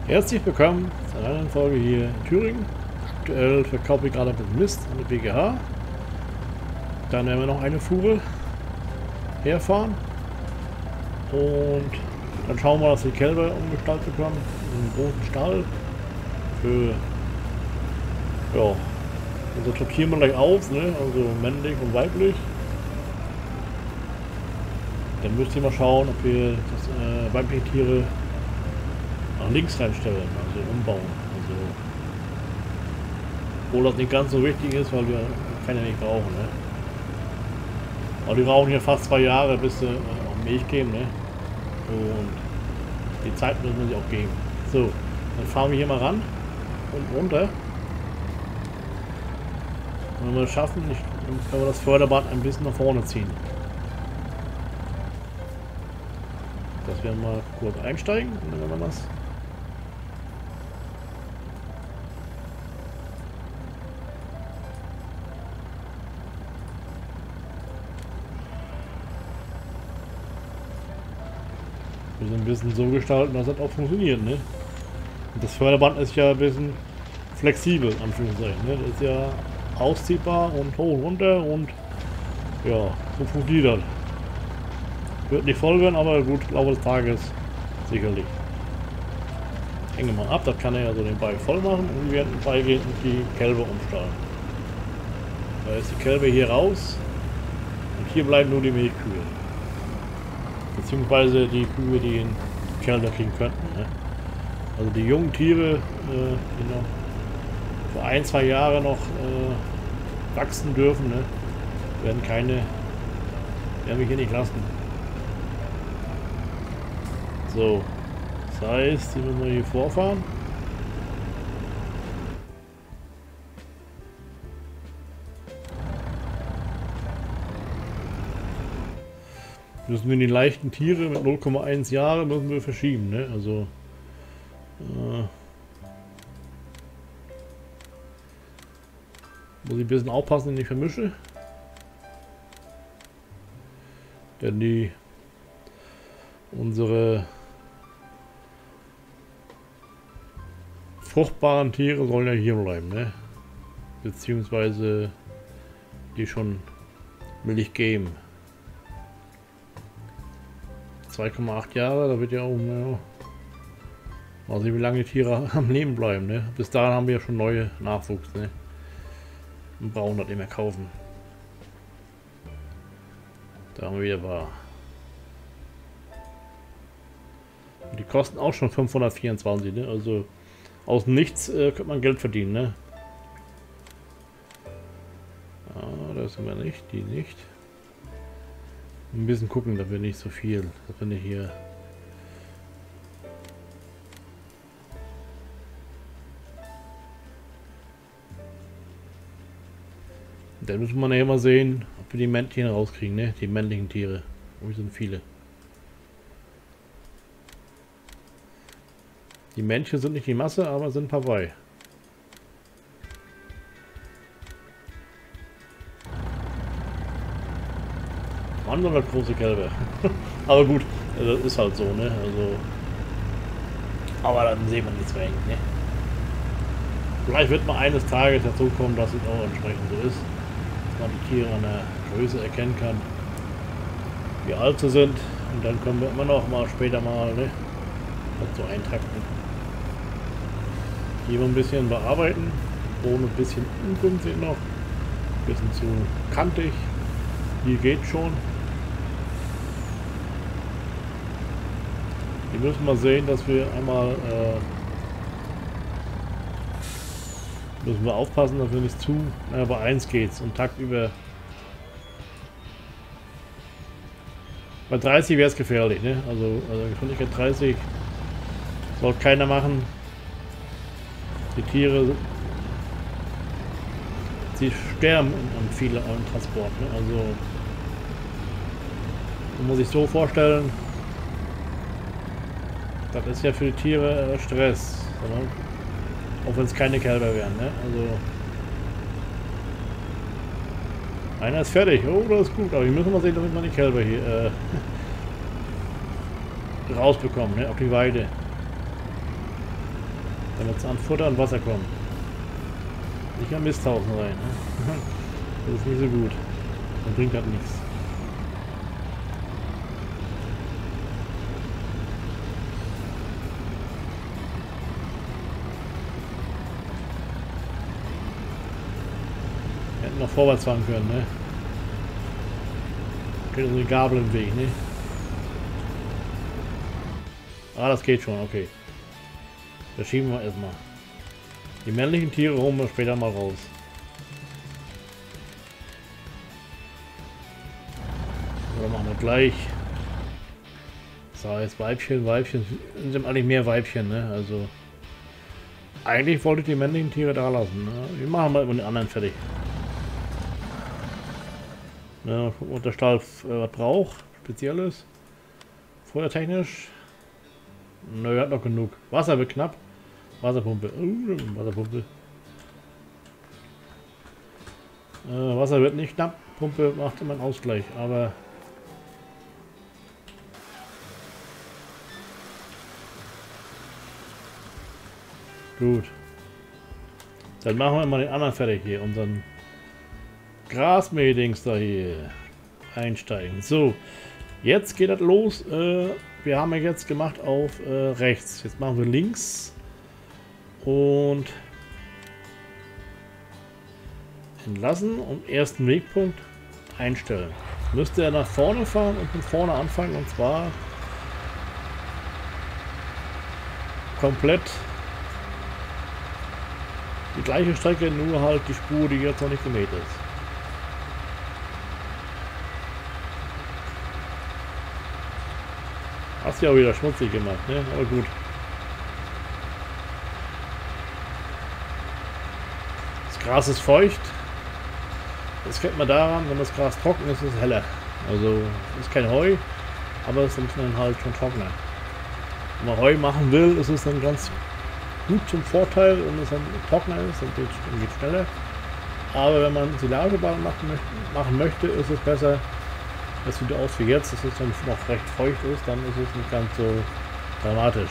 Herzlich willkommen zu einer neuen Folge hier in Thüringen. Aktuell verkaufe ich gerade ein bisschen Mist an die BGH. Dann werden wir noch eine Fuhre herfahren. Und dann schauen wir, dass die Kälber umgestaltet bekommen. In einen großen Stall. Für, ja, unser sortieren wir gleich auf, ne? Also männlich und weiblich. Dann müsst ihr mal schauen, ob wir das weibliche Tiere nach links reinstellen, also umbauen. Also, obwohl das nicht ganz so wichtig ist, weil wir keine nicht brauchen. Ne? Aber die brauchen hier fast 2 Jahre, bis sie auch Milch geben. Ne? Und die Zeit müssen wir sie auch geben. So, dann fahren wir hier mal ran und runter. Und wenn wir das schaffen, dann können wir das Förderband ein bisschen nach vorne ziehen. Dass wir mal kurz einsteigen und dann werden wir das. Wir sind ein bisschen so gestalten, dass das auch funktioniert, ne? Und das Förderband ist ja ein bisschen flexibel, Anführungszeichen, ne? Das ist ja ausziehbar und hoch und runter und ja, so funktioniert das. Wird nicht voll werden, aber gut, im Laufe des Tages sicherlich. Hängen wir mal ab, das kann er ja so den Ball voll machen und wir werden beigehen und die Kälber umstellen. Da ist die Kälber hier raus und hier bleiben nur die Milchkühe. Beziehungsweise die Kühe, die in Kälber kriegen könnten. Ne? Also die jungen Tiere, die noch für 1-2 Jahre noch wachsen dürfen, ne? werden wir hier nicht lassen. So, das heißt, die müssen wir hier vorfahren. Müssen wir die leichten Tiere mit 0,1 Jahre müssen wir verschieben, ne? Also muss ich ein bisschen aufpassen, wenn ich vermische. Denn unsere fruchtbaren Tiere sollen ja hier bleiben, ne? Beziehungsweise die schon Milch geben. 2,8 Jahre, da wird ja auch, ja, mal sehen, wie lange die Tiere am Leben bleiben, ne? Bis dahin haben wir ja schon neue Nachwuchs, ne? Und brauchen das nicht mehr kaufen. Da haben wir wieder wahr. Und die kosten auch schon 524, ne? Also aus nichts könnte man Geld verdienen, ne? Ah, das sind wir nicht, die nicht. Ein bisschen gucken, dass wir nicht so viel, dass wir nicht hier. Dann müssen wir nachher mal sehen, ob wir die Männchen rauskriegen, ne? Die männlichen Tiere. Oh, hier sind viele. Die Männchen sind nicht die Masse, aber sind ein paar bei. Andere große Kälber. Aber gut, das ist halt so, ne? Also. Aber dann sehen wir nichts mehr, ne? Vielleicht wird man eines Tages dazu kommen, dass es auch entsprechend so ist. Dass man die Tiere an der Größe erkennen kann, wie alt sie sind. Und dann können wir immer noch mal später mal, ne? Das so eintakten. Hier ein bisschen bearbeiten. Boden ein bisschen ungünstig noch. Ein bisschen zu kantig. Hier geht schon. Wir müssen mal sehen, dass wir einmal müssen wir aufpassen, dass wir nicht zu. Bei 1 geht's und Takt über. Bei 30 wäre es gefährlich, ne? Also Geschwindigkeit 30 soll keiner machen. Die Tiere, sie sterben an viele Transport, ne? Also man muss sich so vorstellen. Das ist ja für die Tiere Stress, oder? Auch wenn es keine Kälber wären, ne? Also einer ist fertig, oh, das ist gut, aber wir müssen mal sehen, damit man die Kälber hier rausbekommen, ne? Auf die Weide. Damit sie an Futter und Wasser kommen. Nicht am Misthaufen rein. Ne? Das ist nicht so gut. Dann bringt das nichts. Wir hätten noch vorwärts fahren können, ne? Steht so eine Gabel im Weg, ne? Ah, das geht schon, okay. Das schieben wir erstmal. Die männlichen Tiere holen wir später mal raus. Oder machen wir gleich. So, jetzt Weibchen, Weibchen. Sind eigentlich mehr Weibchen, ne? Also. Eigentlich wollte ich die männlichen Tiere da lassen. Ne? Wir machen mal immer den anderen fertig. Ne, gucken, ob der Stall was braucht. Spezielles. Feuertechnisch. Nö, hat noch genug. Wasser wird knapp. Wasserpumpe. Wasserpumpe. Wasser wird nicht knapp. Pumpe macht immer einen Ausgleich, aber gut. Dann machen wir mal den anderen fertig hier. Unseren Grasmähdings da hier. Einsteigen. So. Jetzt geht das los. Wir haben ja jetzt gemacht auf rechts. Jetzt machen wir links. Und entlassen und ersten Wegpunkt einstellen. Müsste er nach vorne fahren und von vorne anfangen, und zwar komplett die gleiche Strecke, nur halt die Spur, die jetzt noch nicht gemäht ist. Hast du ja auch wieder schmutzig gemacht, ne? Aber gut. Das Gras ist feucht. Das kennt man daran, wenn das Gras trocken ist, ist es heller. Also ist kein Heu, aber es ist dann halt schon trockener. Wenn man Heu machen will, ist es dann ganz gut zum Vorteil, wenn es dann trockener ist, dann geht es schneller. Aber wenn man Silagebahn machen möchte, ist es besser. Das sieht aus wie jetzt, dass es dann noch recht feucht ist, dann ist es nicht ganz so dramatisch.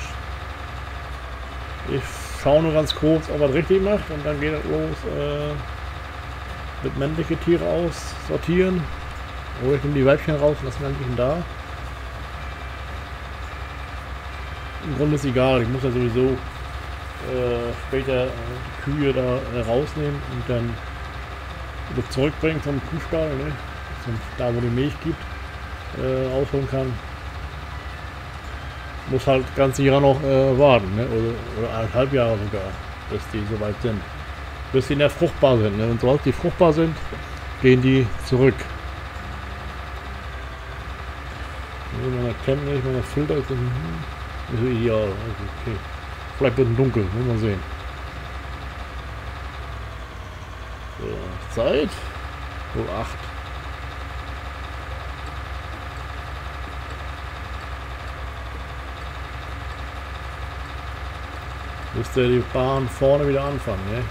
Ich schaue nur ganz kurz, ob er es richtig macht, und dann geht es los mit männliche Tiere aussortieren. Oder ich nehme die Weibchen raus und das männlichen da. Im Grunde ist egal, ich muss ja sowieso später die Kühe da rausnehmen und dann wieder zurückbringen zum Kuhstall, ne? Da wo die Milch gibt, ausholen kann. Muss halt ganz sicher noch warten, ne? Oder 1,5 Jahre sogar, bis die soweit sind. Bis sie in der fruchtbar sind, ne? Und sobald die fruchtbar sind, gehen die zurück. Wenn man kennt nicht, wenn der Filter ist, dann ist so ideal. Also okay. Vielleicht wird es dunkel, muss man sehen. So, Zeit 08. Müsste die Bahn vorne wieder anfangen, ne?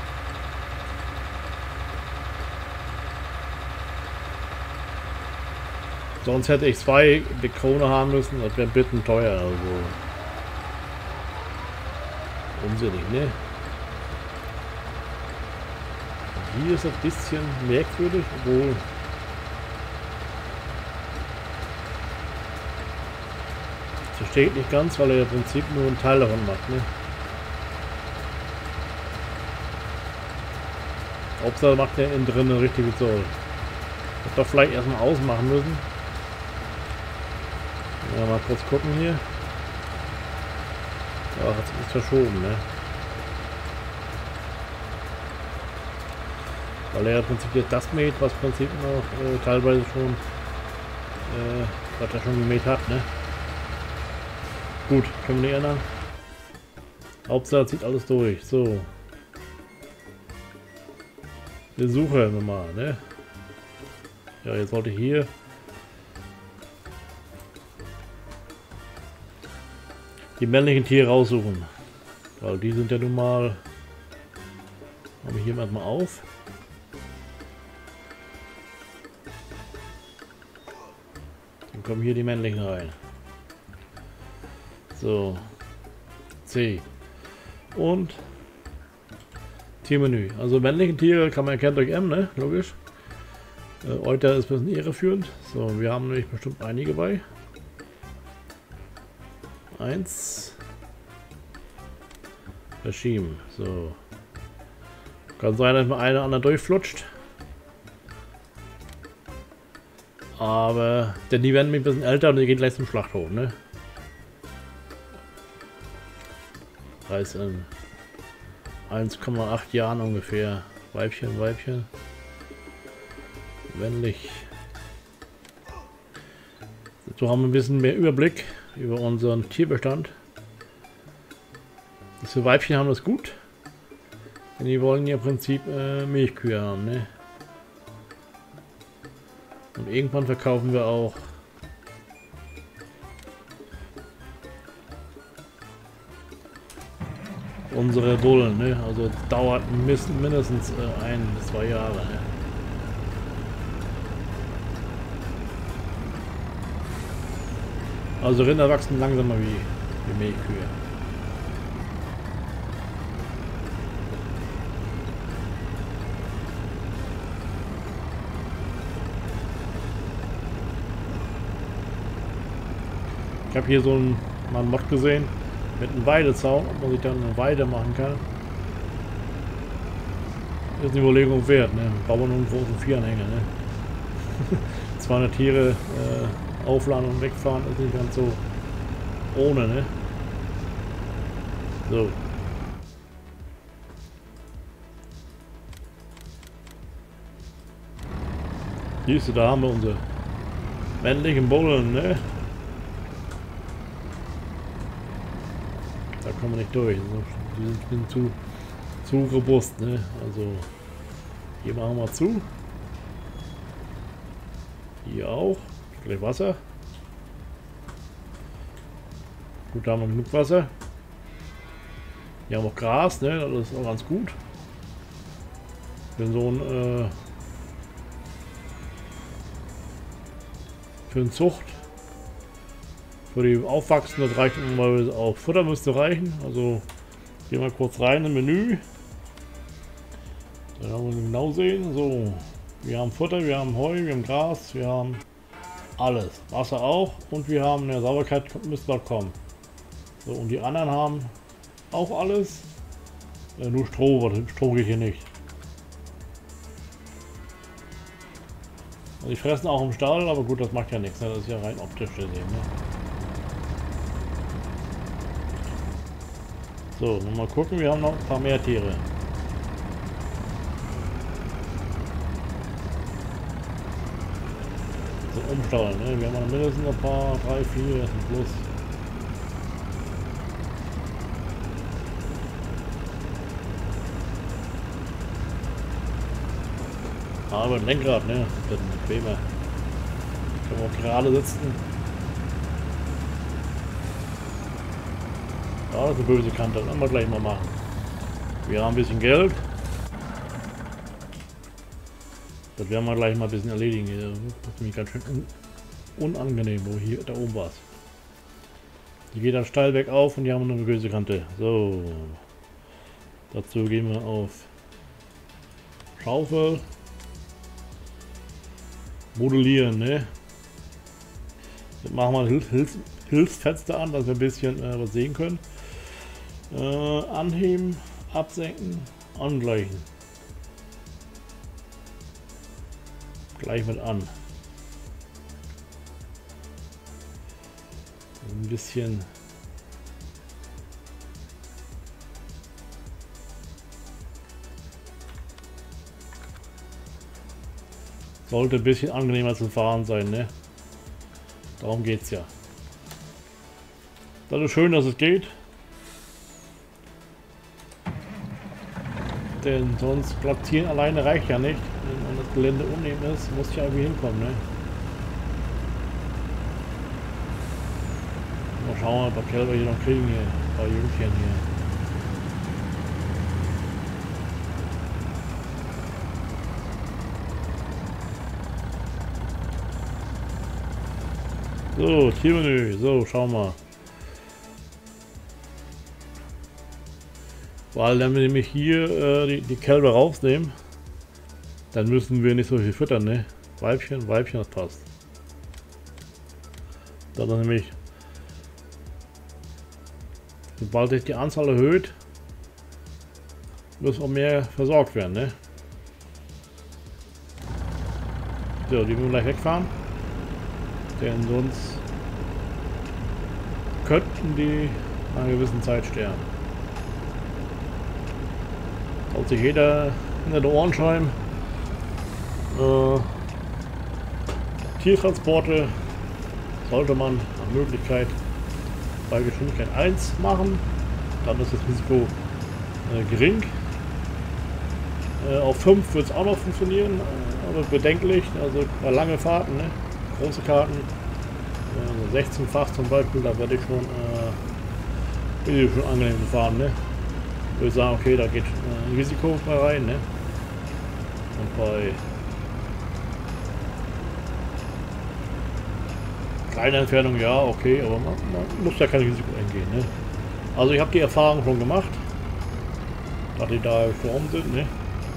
Sonst hätte ich 2 Krone haben müssen, das wäre bitten teuer, also unsinnig, ne? Und hier ist es ein bisschen merkwürdig, obwohl es versteht nicht ganz, weil er im Prinzip nur einen Teil davon macht, ne? Hauptsache macht er innen drin eine richtige Zoll. Ich doch vielleicht erstmal ausmachen müssen. Ja, mal kurz gucken hier. Ja, hat sich verschoben, ne? Weil er im Prinzip jetzt das mäht, was im Prinzip noch teilweise schon was er schon gemäht hat, ne? Gut, können wir nicht ändern. Hauptsache zieht alles durch. So. Wir suchen mal, ne? Ja, jetzt wollte ich hier die männlichen Tiere raussuchen. Weil die sind ja nun mal. Habe ich hier mal auf. Dann kommen hier die männlichen rein. So. C. Und Tiermenü. Also männliche Tiere kann man erkennen durch M, ne? Logisch. Euter ist ein bisschen irreführend. So, wir haben nämlich bestimmt einige bei. 1. Verschieben. So. Kann sein, dass mal einer oder andere durchflutscht. Aber denn die werden ein bisschen älter und die gehen gleich zum Schlachthof, ne? Das heißt in 1,8 Jahren ungefähr. Weibchen, Weibchen. Männlich. So haben wir ein bisschen mehr Überblick über unseren Tierbestand. Diese Weibchen haben das gut. Denn die wollen ja im Prinzip Milchkühe haben, ne? Und irgendwann verkaufen wir auch unsere Bullen, ne? Also dauert mindestens 1 bis 2 Jahre, ne? Also Rinder wachsen langsamer wie Milchkühe. Ich habe hier so mal einen Mod gesehen mit einem Weidezaun, ob man sich dann eine Weide machen kann. Ist eine Überlegung wert, ne? Bauen wir nur einen großen Vieranhänger, ne? 200 Tiere aufladen und wegfahren ist nicht ganz so ohne, ne? So. Siehst du, da haben wir unsere männlichen Bullen, ne? Da kommen wir nicht durch. Die sind zu robust, ne? Also hier machen wir zu. Hier auch. Gleich Wasser. Gut, da haben wir genug Wasser. Hier haben wir auch Gras, ne? Das ist auch ganz gut. Für so ein für eine Zucht. Für die Aufwachsen, das reicht normalerweise auch. Futter müsste reichen. Also gehen wir kurz rein im Menü. Dann haben wir genau sehen. So, wir haben Futter, wir haben Heu, wir haben Gras, wir haben alles. Wasser auch und wir haben eine Sauberkeit, müsste dort kommen. So, und die anderen haben auch alles. Nur Stroh, Stroh geht hier nicht. Also die fressen auch im Stall, aber gut, das macht ja nichts. Ne? Das ist ja rein optisch gesehen. Ne? So, mal gucken, wir haben noch ein paar mehr Tiere. So, umstauern, ne? Wir haben mindestens ein paar, 3, 4, das ist plus. Aber ein Lenkrad, ne? Das ist bequemer. Können wir auch gerade sitzen. Ja, das ist eine böse Kante, das werden wir gleich mal machen. Wir haben ein bisschen Geld. Das werden wir gleich mal ein bisschen erledigen. Das ist nämlich ganz schön unangenehm, wo hier da oben war. Die geht dann steil weg auf und die haben nur eine böse Kante. So. Dazu gehen wir auf Schaufel. Modellieren, ne? Jetzt machen wir Hilfsfenster an, dass wir ein bisschen was sehen können. Anheben, absenken, angleichen. Gleich mit an. Ein bisschen. Sollte ein bisschen angenehmer zu fahren sein, ne? Darum geht's ja. Das ist schön, dass es geht. Denn sonst platzieren alleine reicht ja nicht. Wenn das Gelände uneben ist, muss ich ja irgendwie hinkommen, ne? Mal schauen, ob wir Kälber hier noch kriegen hier. Ein paar Jüngchen hier. So, Tiermenü. So, schauen wir. Weil wenn wir nämlich hier die Kälber rausnehmen, dann müssen wir nicht so viel füttern, ne? Weibchen, das passt. Dann ist nämlich, sobald sich die Anzahl erhöht, muss auch mehr versorgt werden, ne? So, die müssen gleich wegfahren. Denn sonst könnten die nach einer gewissen Zeit sterben. Soll sich jeder hinter den Ohren schreiben. Tiertransporte sollte man nach Möglichkeit bei Geschwindigkeit 1 machen. Dann ist das Risiko gering. Auf 5 wird es auch noch funktionieren, aber bedenklich. Also bei lange Fahrten, ne? Große Karten, 16-fach zum Beispiel, da werde ich schon, angenehm gefahren. Ne? Würde ich sagen, okay, da geht ein Risiko rein. Ne? Und bei kleiner Entfernung ja, okay, aber man muss ja kein Risiko eingehen. Ne? Also ich habe die Erfahrung schon gemacht, dass die da gestorben sind. Ne?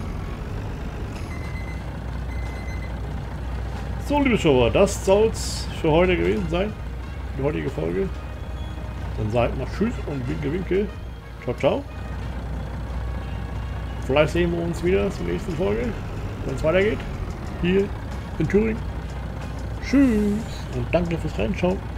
So, liebe Zuschauer, das soll es für heute gewesen sein, die heutige Folge. Dann sagt mal Tschüss und Winke, Winke. Ciao, ciao. Vielleicht sehen wir uns wieder zur nächsten Folge, wenn es weitergeht. Hier in Thüringen. Tschüss und danke fürs Reinschauen.